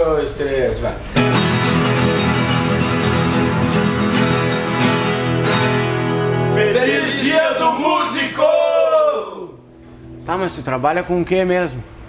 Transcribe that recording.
dois, três, vai. Feliz Dia do Músico! Tá, mas tu trabalha com o que mesmo?